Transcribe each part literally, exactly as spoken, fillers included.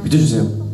믿어주세요.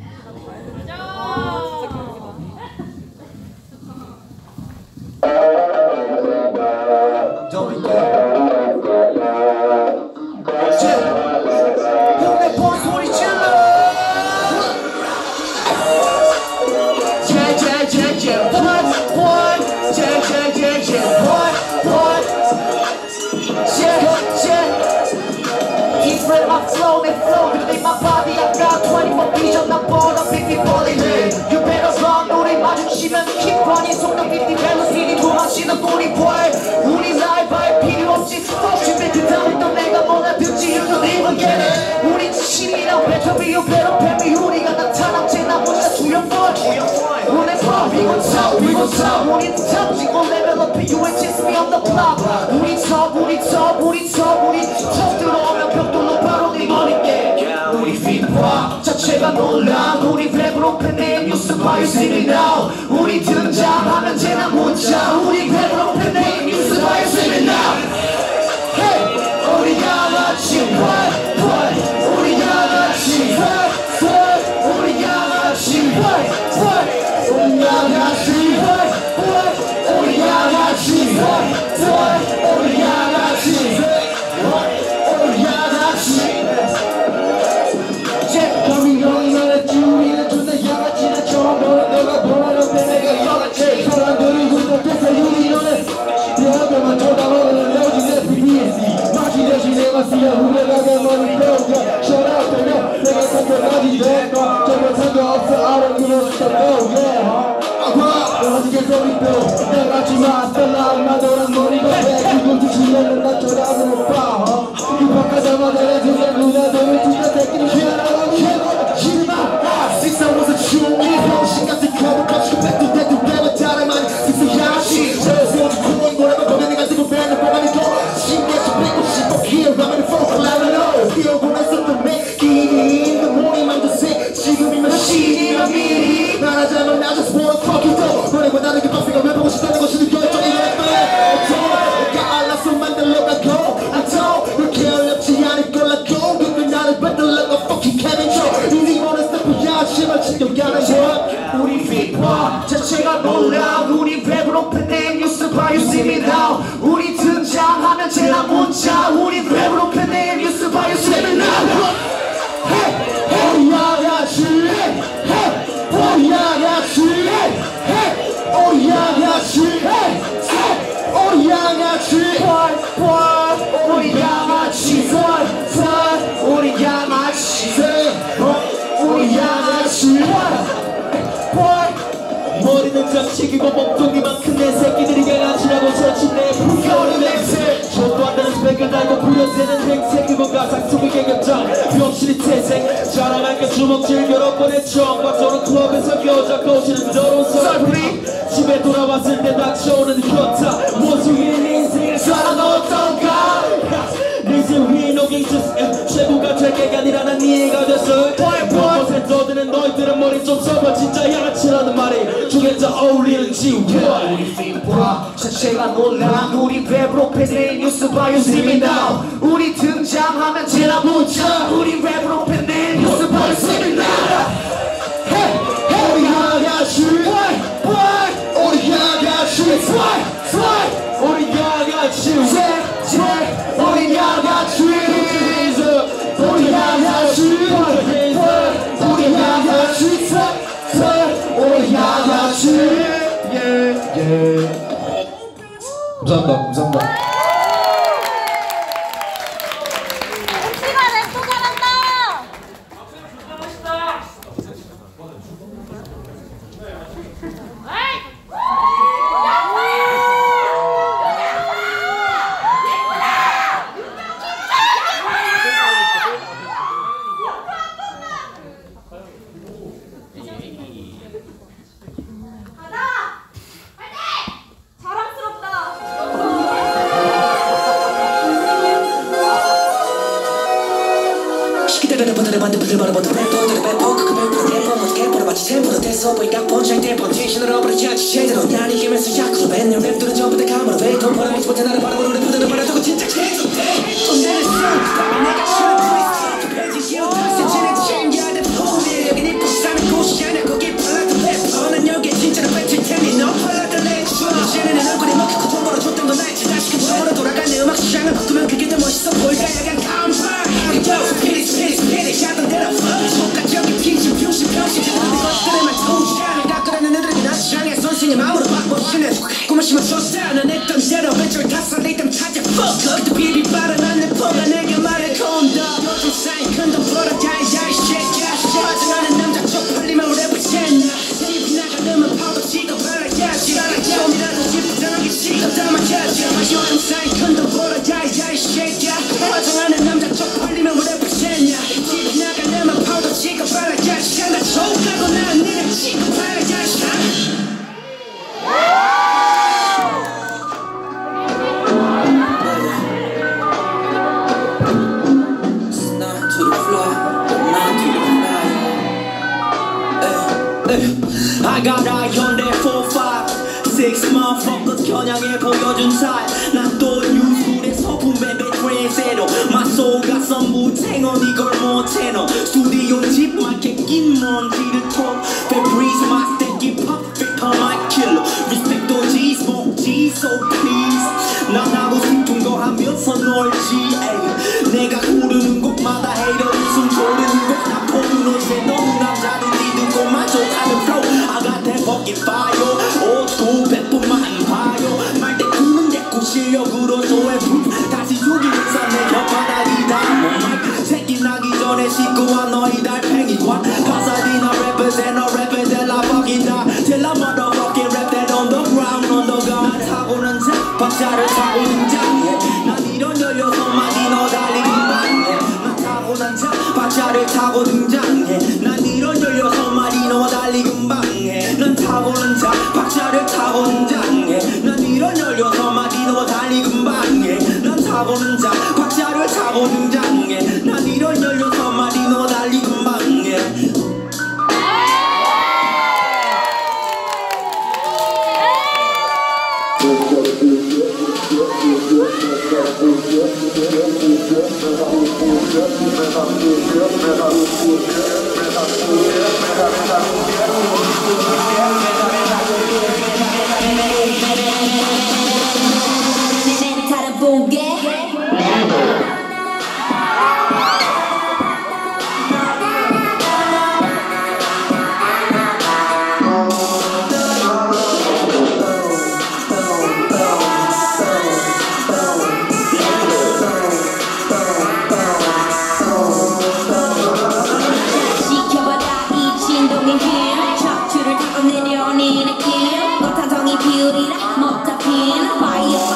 우리 신이랑 배터리요 배로뱀이 우리가 나타났지 나머지가 수영권 우리 pop we gon' top we gon' top 우린 top 지고 level up you ain't chase me on the block 우리 top 우리 top 우리 top 우리 top 들어오면 벽돌로 바로 네 머리게 우리 feedback 자체가 놀라 우리 랩으로 팬네 뉴스 봐요 see me now 우리 등장하면 쟤나 문자 우리 랩으로 팬네 뉴스 봐요 see me now hey 우리가 마치 what what 우리가 마치 what what 우리가 마치 what what 우리가 마치 what what 우리가 마치 what what 우리가 마치 what 우리가 마치 제 형이 말했지 우리는 존나 양아치 나 처음 보는 너가 보라는 데 내가 양아치 사람들이 구독해서 우리 너네 대학교만 쳐다보는 내어진 에프비에스 마치 내가 쓰여 후회가게 머리 펴가 셔라웃되며 내가 상처까지 될까 정말 상관없어 알아들어 싶다고 어디게 소리도 내가지 마스터라 나도란 머리가 왜 그걸 뒤치려는 나 쳐다보는 봐 유박하자마자 내 두개 누나들을 진짜 새끼를 쉬어라고 싫어 식사로서 충분히 병신 같은 거북같이 백도 대도 대만 다름아니 식사야시 저에서 구멍이 뭐라고 거기 내가 쓰고 배는 뻔하니 더 신기해서 뺏고 싶어 Here I'm in the folk I don't know 뛰어보면서 또 맥기 그 모니만 드세 지금이면 신이면 미리 말하자면 나 just wanna fuck it up 너네과 다른 게 박스가 왜 보고 싶다는 것이 결정이 내 어쩌 알아서 만들어가고 안터 그렇게 어렵지 않을 거라고 근데 나를 받들라고 fucking Kevin Joe 이리 보는 스태프야 씨발 챙겨가는 거 우리 feedback 자체가 놀라 우리 랩으로 팬네 뉴스 봐요 see me now 우리 등장하면 쟤나 문자 우리 랩으로 팬네 뉴스 봐요 see me now 우리 양아치 우리 양아치 우리 양아치 우리 양아치 우리 양아치 우리 양아치 우리 양아치 머리는 장식이고 몸뚱이만 큰 내 새끼들이 양아치라고 저친내 불겨오는 냄새 저도 안다는 스펙을 달고 부려대는 행세 그건 가상 속의 개격장 병신이 태생 자랑할까 주먹질 여러 번의 정과 저런 클럽에서 여자 거시는 더러운 썰풀이 집에 돌아왔을 때 닥쳐오는 현타 원숭이는 인생을 살아넣었던가 내 인생 위에 녹인 최고가 될 게가 아니라 난 이해가 됐어 그곳에 떠드는 너희들은 머리 좀 써봐 진짜 양아치라는 말이 중에자 어울리는지 우리 feedback 자체가 놀라 우리 랩으로 팬네 뉴스 봐요 see me now 우리 등장하면 쟤나 문자 우리 랩으로 팬네 뉴스 봐요 see me now 우리 양아치 우리 양아치 우리 양아치 우리 양아치 우리 양아치 우리 양아치 우리 양아치 감사합니다. 감사합니다. 포지션으로 버리지 않지 제대로 날 이기면서 약으로 뱉는 랩들은 전부 다 감으로 왜 돈 벌어내지 못해 나를 바라보는 랩들을 말아두고 진짜 제대로 돈 내는 수 내가 싫은 트위스트 그 페이지 기어 다시 지는 챙겨야 돼 조심한 소스타 난 했던 대로 왼쪽 탔어 리듬 찾아 fuck up 그때 비비 빨아난 내 폰가 내게 말해 calm down 요즘 사인 큰돈 벌어 야야야 shake ya 화장하는 남자 쪽팔리면 랩을 챘냐 집이 나가려면 파도 찍어 발라야지 좀이라도 집단하기 싫어 담아야지 요즘 사인 큰돈 벌어 야야야 shake ya 화장하는 남자 쪽팔리면 랩을 챘냐 집이 나가려면 파도 찍어 발라야지 나 좋다고 난 니네 찍어 발라야지 I got eye on that four five six motherfuckers 겨냥해 보여준 살 난 또 뉴스에 서품에 배트레이세로 맞소 가서 무탱어 이걸 못해 너 스튜디오 집 마켓 낀 먼지를 톡 Febreze my sticky perfect on my killer Respect 또 G smoke G so please 난 하고 싶은 거 하면서 놀지 에이. 내가 고르는 곡마다 헤이터 웃음 조르는 곡나 포는 옷에 너무 남자를 믿고 만족하는 flow I got that fucking fire old school 백분만 봐요 말 때 굽는 대꾸 실력으로 쇼의 proof 다시 죽이면서 내 혓바닥이다 몸말 새끼 나기 전에 씻고 와 너희 달팽이관 가사디나 represent no represent la fucking da till I motherfucking rap that on the ground on the ground 타고난 자 박자를 타고 등장해 난 이런 열여섯 마디 너 달리기 반해 난 타고난 자 박자를 타고 등장해 난 이런 열여섯 마디 너 달리 금방해 난 타고난 자 박자를 타고 등장해 난 이런 열여섯 마디 너 달리 금방해 난 타고난 자 박자를 타고 등장해 난 이런 열여섯 마디 너 달리 금방해 척추를 타고 내려오는 느낌 꽃한 송이 피우리라 못 잡힌 fire